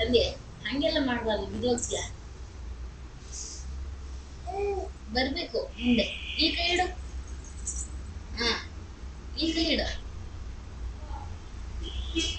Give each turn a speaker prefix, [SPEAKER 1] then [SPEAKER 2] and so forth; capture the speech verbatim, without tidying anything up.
[SPEAKER 1] ತಂದೆ ಹಂಗೆಲ್ಲ ಮಾಡಬಾರ್ದು, ಬಿದ್ದೋಗ್ತೀಯ. ಬರ್ಬೇಕು ಮುಂದೆ. ಈ ಕೈ ಇಡು. ಹಾ, ಈ ಕೈ ಇಡು.